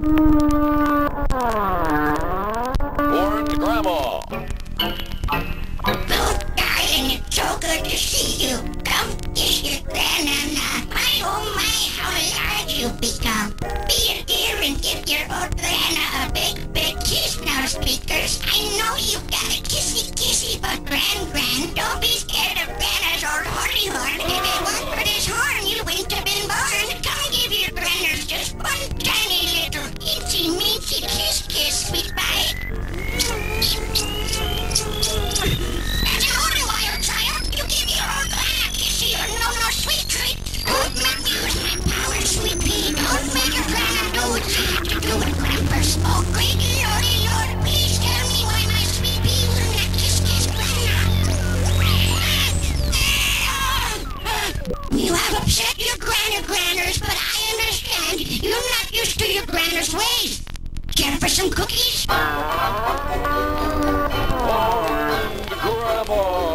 Warned Grandma. Oh, darling, it's so good to see you. Come kiss your Granma. My, oh my, how large you've become. Be a dear and give your old Granma a big, big kiss now, speakers. I know you've got a kissy, but Gran, don't be scared of Grandma's old horny horn. If it weren't for this horn, you wouldn't have been born. Come give your Granners just one tiny little incy-mincy kiss, sweet pie. As an older wild child, you give your old Granna kissy or no sweet treat. Don't make me use my power, sweet pea. Don't make your Granna do what she has to do with Grampers. Oh, great lordy lord, please tell me why my sweet pea will not kiss Granna. You have upset your Granners, but I understand. You're not used to your Granner's ways. Care for some cookies? Grandma.